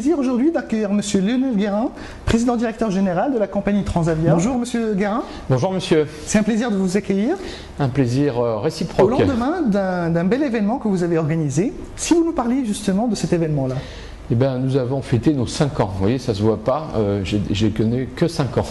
plaisir aujourd'hui d'accueillir Monsieur Lionel Guérin, président directeur général de la compagnie Transavia. Bonjour Monsieur Guérin. Bonjour Monsieur. C'est un plaisir de vous accueillir. Un plaisir réciproque. Au lendemain d'un bel événement que vous avez organisé, si vous nous parliez justement de cet événement-là. Eh bien, nous avons fêté nos 5 ans. Vous voyez, ça ne se voit pas, j'ai connu que 5 ans.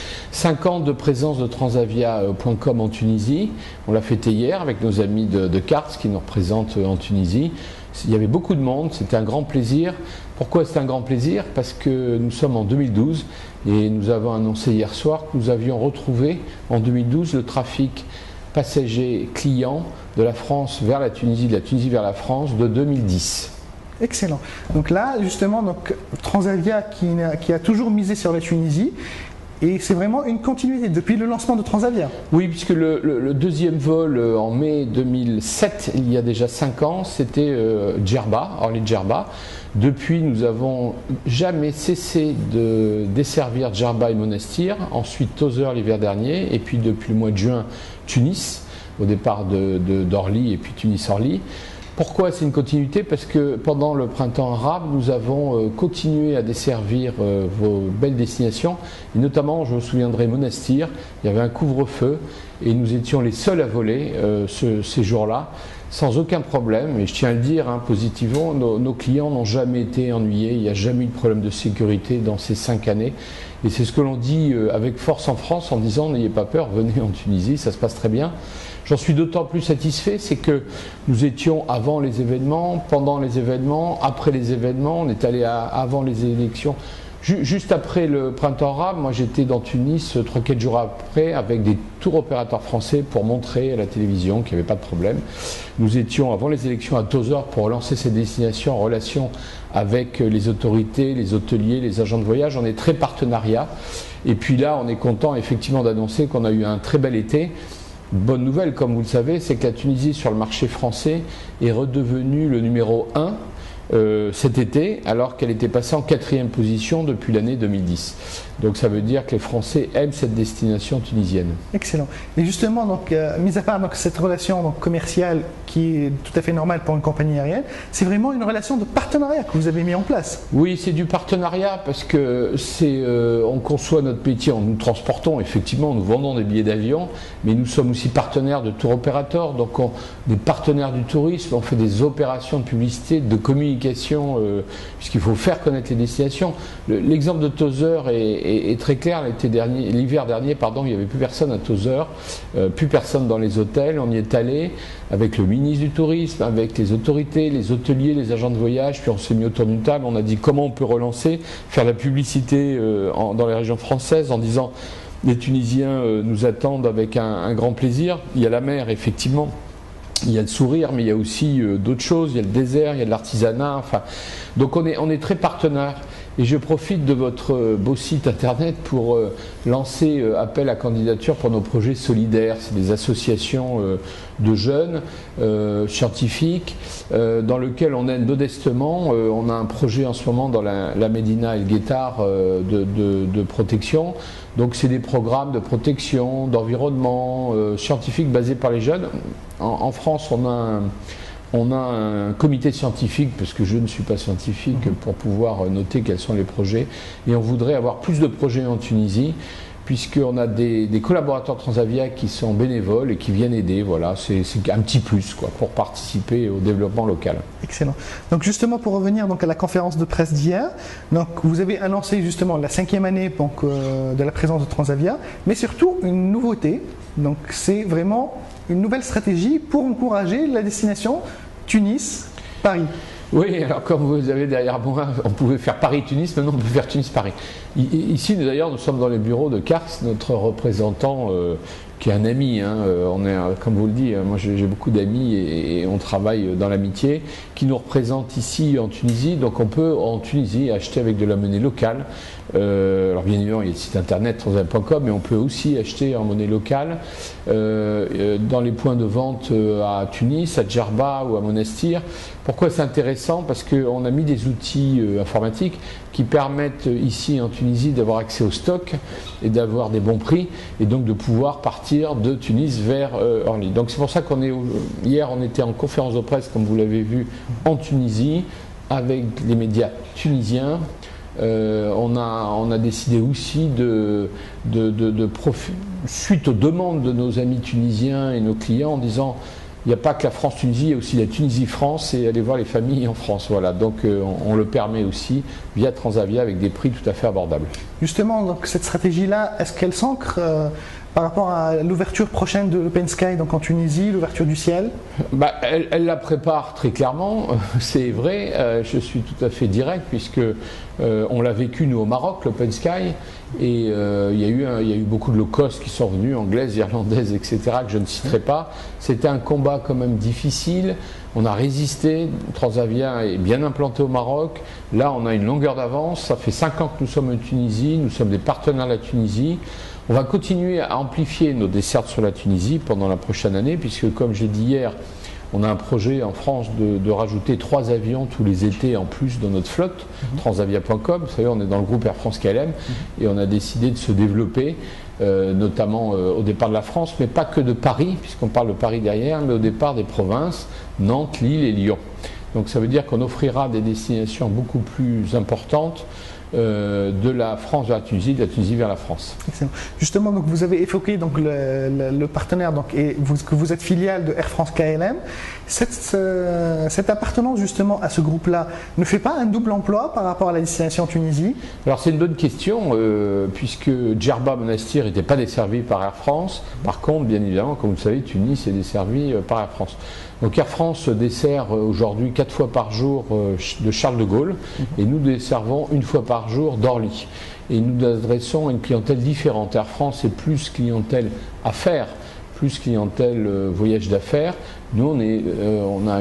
5 ans de présence de Transavia.com en Tunisie. On l'a fêté hier avec nos amis de Kars qui nous représentent en Tunisie. Il y avait beaucoup de monde, c'était un grand plaisir. Pourquoi c'est un grand plaisir? Parce que nous sommes en 2012 et nous avons annoncé hier soir que nous avions retrouvé en 2012 le trafic passager-client de la France vers la Tunisie, de la Tunisie vers la France de 2010. Excellent. Donc là, justement, Transavia qui a toujours misé sur la Tunisie, et c'est vraiment une continuité depuis le lancement de Transavia. Oui, puisque le deuxième vol en mai 2007, il y a déjà 5 ans, c'était Djerba, Orly-Djerba. Depuis, nous n'avons jamais cessé de desservir Djerba et Monastir, ensuite Tozeur l'hiver dernier, et puis depuis le mois de juin, Tunis, au départ d'Orly et puis Tunis-Orly. Pourquoi c'est une continuité? Parce que pendant le printemps arabe, nous avons continué à desservir vos belles destinations, et notamment, je me souviendrai, Monastir, il y avait un couvre-feu, et nous étions les seuls à voler ces jours-là, sans aucun problème, et je tiens à le dire positivement, nos clients n'ont jamais été ennuyés, il n'y a jamais eu de problème de sécurité dans ces 5 années, et c'est ce que l'on dit avec force en France en disant n'ayez pas peur, venez en Tunisie, ça se passe très bien. J'en suis d'autant plus satisfait, c'est que nous étions avant les événements, pendant les événements, après les événements, on est allé avant les élections. Juste après le printemps arabe, moi j'étais dans Tunis 3-4 jours après avec des tours opérateurs français pour montrer à la télévision qu'il n'y avait pas de problème. Nous étions avant les élections à Tozeur pour lancer ces destinations en relation avec les autorités, les hôteliers, les agents de voyage. On est très partenariat. Et puis là, on est content effectivement d'annoncer qu'on a eu un très bel été. Bonne nouvelle, comme vous le savez, c'est que la Tunisie sur le marché français est redevenue le numéro 1 cet été, alors qu'elle était passée en 4e position depuis l'année 2010. Donc ça veut dire que les Français aiment cette destination tunisienne. Excellent. Et justement, mis à part cette relation commerciale qui est tout à fait normale pour une compagnie aérienne, c'est vraiment une relation de partenariat que vous avez mis en place. Oui, c'est du partenariat parce que on conçoit notre métier, nous transportons, effectivement, nous vendons des billets d'avion, mais nous sommes aussi partenaires de tour opérateurs, donc des partenaires du tourisme, on fait des opérations de publicité, de communication, puisqu'il faut faire connaître les destinations. L'exemple de Tozeur est très clair. L'hiver dernier, il n'y avait plus personne à Tozeur, plus personne dans les hôtels. On y est allé avec le ministre du Tourisme, avec les autorités, les hôteliers, les agents de voyage, puis on s'est mis autour d'une table, on a dit comment on peut relancer, faire la publicité dans les régions françaises en disant les Tunisiens nous attendent avec un grand plaisir. Il y a la mer, effectivement. Il y a le sourire, mais il y a aussi d'autres choses, il y a le désert, il y a de l'artisanat, donc on est très partenaires. Et je profite de votre beau site internet pour lancer appel à candidature pour nos projets solidaires. C'est des associations de jeunes scientifiques dans lesquels on aide modestement. On a un projet en ce moment dans la Médina El Guettar de protection. Donc c'est des programmes de protection, d'environnement scientifique basés par les jeunes. En France, on a un comité scientifique, parce que je ne suis pas scientifique, pour pouvoir noter quels sont les projets. Et on voudrait avoir plus de projets en Tunisie, puisqu'on a des collaborateurs Transavia qui sont bénévoles et qui viennent aider. Voilà, c'est un petit plus pour participer au développement local. Excellent. Donc justement, pour revenir à la conférence de presse d'hier, vous avez annoncé justement la 5e année de la présence de Transavia, mais surtout une nouveauté. Donc c'est vraiment une nouvelle stratégie pour encourager la destination Tunis-Paris. Oui, alors comme vous avez derrière moi, on pouvait faire Paris-Tunis, maintenant on peut faire Tunis-Paris. Ici d'ailleurs, nous sommes dans les bureaux de Kars, notre représentant qui est un ami, on est, comme vous le dites, moi j'ai beaucoup d'amis et on travaille dans l'amitié, qui nous représente ici en Tunisie, donc on peut en Tunisie acheter avec de la monnaie locale. Alors bien évidemment il y a le site internet transavia.com, mais on peut aussi acheter en monnaie locale dans les points de vente à Tunis, à Djerba ou à Monastir. Pourquoi c'est intéressant? Parce qu'on a mis des outils informatiques qui permettent ici en Tunisie d'avoir accès au stock et d'avoir des bons prix et donc de pouvoir partir de Tunis vers Orly. Donc c'est pour ça hier on était en conférence de presse, comme vous l'avez vu, en Tunisie, avec les médias tunisiens. On a décidé aussi suite aux demandes de nos amis tunisiens et nos clients, en disant il n'y a pas que la France-Tunisie, il y a aussi la Tunisie-France et aller voir les familles en France. Voilà, donc on le permet aussi via Transavia avec des prix tout à fait abordables. Justement, donc, cette stratégie-là, est-ce qu'elle s'ancre par rapport à l'ouverture prochaine de l'Open Sky donc en Tunisie, l'ouverture du ciel? Elle la prépare très clairement, c'est vrai, je suis tout à fait direct puisque on l'a vécu nous au Maroc, l'Open Sky, et il y a eu beaucoup de low cost qui sont venus, anglaises, irlandaises, etc., que je ne citerai pas. C'était un combat quand même difficile, on a résisté, Transavia est bien implanté au Maroc, là on a une longueur d'avance, ça fait 5 ans que nous sommes en Tunisie, nous sommes des partenaires de la Tunisie. On va continuer à amplifier nos dessertes sur la Tunisie pendant la prochaine année, puisque comme j'ai dit hier, on a un projet en France de rajouter 3 avions tous les étés en plus dans notre flotte, transavia.com. Vous savez, on est dans le groupe Air France KLM et on a décidé de se développer, notamment au départ de la France, mais pas que de Paris, puisqu'on parle de Paris derrière, mais au départ des provinces, Nantes, Lille et Lyon. Donc ça veut dire qu'on offrira des destinations beaucoup plus importantes de la France vers la Tunisie, de la Tunisie vers la France. Excellent. Justement, donc vous avez évoqué donc le partenaire donc, et que vous êtes filiale de Air France KLM. Cette appartenance justement à ce groupe-là ne fait pas un double emploi par rapport à la destination Tunisie? Alors c'est une bonne question, puisque Djerba Monastir n'était pas desservi par Air France. Par contre, bien évidemment, comme vous le savez, Tunis est desservi par Air France. Donc Air France dessert aujourd'hui 4 fois par jour de Charles de Gaulle et nous desservons 1 fois par jour d'Orly. Et nous nous adressons à une clientèle différente. Air France est plus clientèle affaires, plus clientèle voyage d'affaires. Nous on a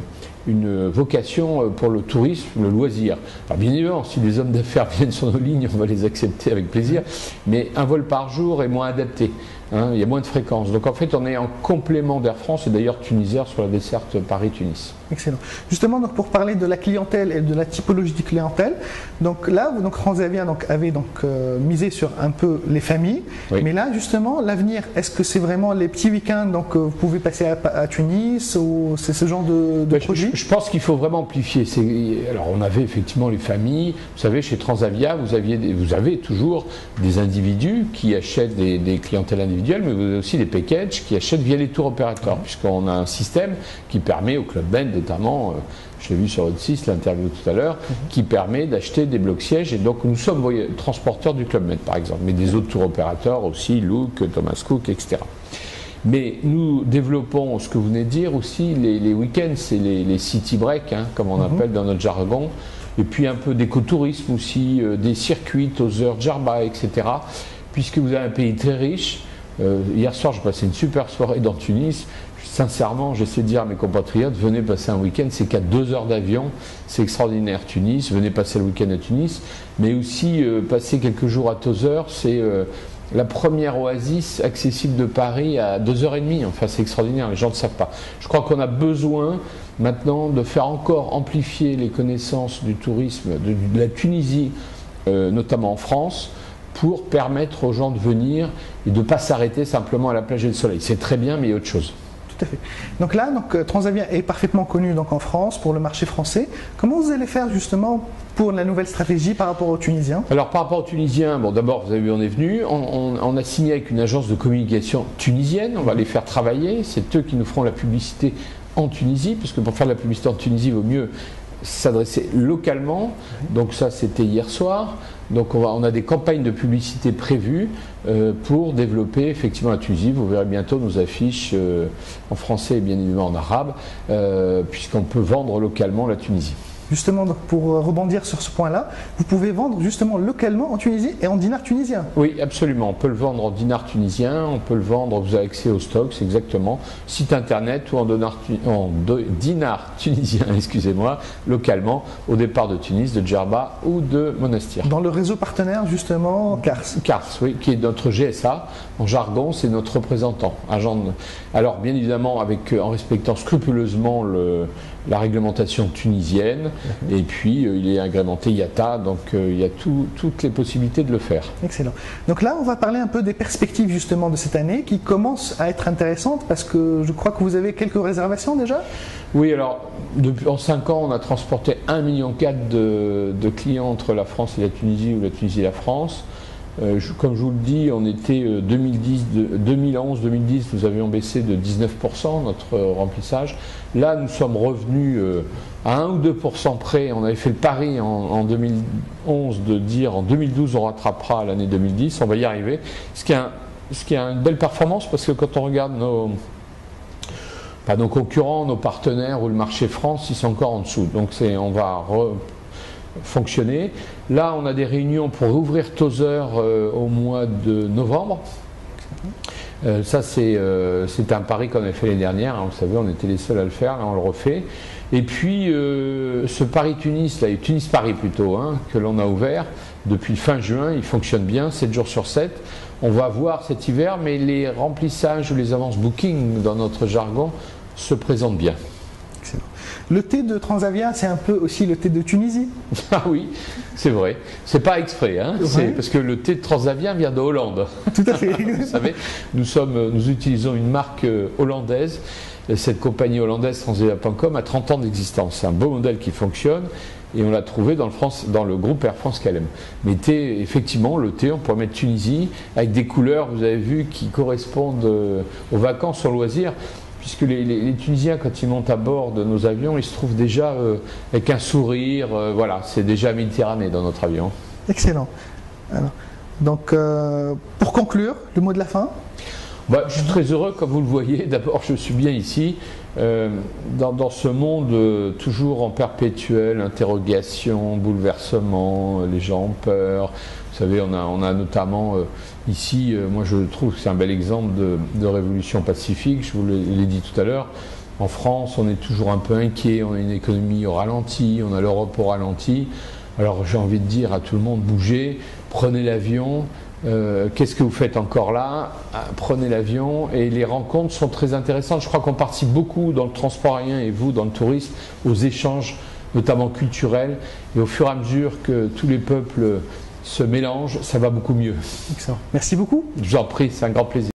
une vocation pour le tourisme, le loisir. Alors bien évidemment, si des hommes d'affaires viennent sur nos lignes, on va les accepter avec plaisir, mais un vol par jour est moins adapté. Il y a moins de fréquences. Donc en fait, on est en complément d'Air France et d'ailleurs Tunisair sur la desserte Paris-Tunis. Excellent. Justement, donc, pour parler de la clientèle et de la typologie de clientèle, donc là, Transavia avait misé sur un peu les familles. Oui. Mais là, justement, l'avenir, est-ce que c'est vraiment les petits week-ends, donc vous pouvez passer à Tunis, ou c'est ce genre de produit? Je pense qu'il faut vraiment amplifier. Alors, on avait effectivement les familles. Vous savez, chez Transavia, vous avez toujours des individus qui achètent des clientèles individuelles, mais vous avez aussi des packages qui achètent via les tours opérateurs, puisqu'on a un système qui permet au Club Med, notamment, je l'ai vu sur votre site, l'interview tout à l'heure, qui permet d'acheter des blocs sièges. Et donc nous sommes transporteurs du Club Med, par exemple, mais des autres tours opérateurs aussi, Look, Thomas Cook, etc. Mais nous développons ce que vous venez de dire aussi, les week-ends, c'est les city breaks, comme on appelle dans notre jargon, et puis un peu d'écotourisme aussi, des circuits, Tozeur, Djerba, etc. Puisque vous avez un pays très riche. Hier soir, je passais une super soirée dans Tunis. Sincèrement, j'essaie de dire à mes compatriotes, venez passer un week-end, c'est qu'à 2 heures d'avion, c'est extraordinaire Tunis, venez passer le week-end à Tunis, mais aussi passer quelques jours à Tozeur, c'est la première oasis accessible de Paris à 2h30, enfin c'est extraordinaire, les gens ne savent pas. Je crois qu'on a besoin maintenant de faire encore amplifier les connaissances du tourisme de la Tunisie, notamment en France, pour permettre aux gens de venir et de ne pas s'arrêter simplement à la plage et le soleil. C'est très bien, mais il y a autre chose. Tout à fait. Donc là, Transavia est parfaitement connu en France pour le marché français. Comment vous allez faire justement pour la nouvelle stratégie par rapport aux Tunisiens? Alors par rapport aux Tunisiens, bon d'abord vous avez vu on est venu, on a signé avec une agence de communication tunisienne, on va les faire travailler, c'est eux qui nous feront la publicité en Tunisie, parce que pour faire de la publicité en Tunisie, il vaut mieux s'adresser localement. Donc ça c'était hier soir. Donc on a des campagnes de publicité prévues pour développer effectivement la Tunisie. Vous verrez bientôt nos affiches en français et bien évidemment en arabe, puisqu'on peut vendre localement la Tunisie. Justement, donc, pour rebondir sur ce point-là, vous pouvez vendre justement localement en Tunisie et en dinar tunisien? Oui, absolument. On peut le vendre en dinar tunisien, on peut le vendre, vous avez accès au stock, c'est exactement, site internet ou en dinar tunisien, excusez-moi, localement, au départ de Tunis, de Djerba ou de Monastir. Dans le réseau partenaire, justement, Cars? Cars, oui, qui est notre GSA. En jargon, c'est notre représentant. Alors, bien évidemment, en respectant scrupuleusement la réglementation tunisienne, Et puis il est agrémenté IATA, donc il y a toutes les possibilités de le faire. Excellent. Donc là, on va parler un peu des perspectives justement de cette année qui commencent à être intéressantes parce que je crois que vous avez quelques réservations déjà. Oui, alors en 5 ans, on a transporté 1,4 million de clients entre la France et la Tunisie ou la Tunisie et la France. Comme je vous le dis, on était 2011-2010, nous avions baissé de 19% notre remplissage. Là, nous sommes revenus à 1 ou 2% près. On avait fait le pari en 2011 de dire en 2012 on rattrapera l'année 2010, on va y arriver. Ce qui est une belle performance parce que quand on regarde pas nos concurrents, nos partenaires ou le marché France, ils sont encore en dessous. Donc on va fonctionner. Là, on a des réunions pour ouvrir Tozeur au mois de novembre. Ça, c'est un pari qu'on avait fait l'année dernière. Hein, vous savez, on était les seuls à le faire. Là, on le refait. Et puis, ce Paris-Tunis, Tunis-Paris plutôt, hein, que l'on a ouvert depuis fin juin, il fonctionne bien, 7 jours sur 7. On va voir cet hiver, mais les remplissages ou les avances booking, dans notre jargon, se présentent bien. Excellent. Le thé de Transavia, c'est un peu aussi le thé de Tunisie. Ah oui, c'est vrai. C'est pas exprès, hein. Ouais. C'est parce que le thé de Transavia vient de Hollande. Tout à fait. Vous savez, nous utilisons une marque hollandaise. Cette compagnie hollandaise, Transavia.com, a 30 ans d'existence. C'est un beau modèle qui fonctionne. Et on l'a trouvé dans le groupe Air France KLM. Mais effectivement, le thé, on pourrait mettre Tunisie, avec des couleurs, vous avez vu, qui correspondent aux vacances, aux loisirs. Puisque les Tunisiens, quand ils montent à bord de nos avions, ils se trouvent déjà avec un sourire. Voilà, c'est déjà Méditerranée dans notre avion. Excellent. Alors, donc, pour conclure, le mot de la fin. Je suis très heureux, comme vous le voyez. D'abord, je suis bien ici, dans ce monde toujours en perpétuelle interrogation, bouleversement, les gens ont peur. Vous savez, on a notamment ici, moi je trouve que c'est un bel exemple de révolution pacifique, je vous l'ai dit tout à l'heure. En France, on est toujours un peu inquiet, on a une économie au ralenti, on a l'Europe au ralenti. Alors j'ai envie de dire à tout le monde, bougez, prenez l'avion. Qu'est-ce que vous faites encore là? Prenez l'avion, et les rencontres sont très intéressantes. Je crois qu'on participe beaucoup dans le transport aérien et vous dans le tourisme aux échanges, notamment culturels, et au fur et à mesure que tous les peuples se mélangent, ça va beaucoup mieux. Excellent. Merci beaucoup. Je vous en prie, c'est un grand plaisir.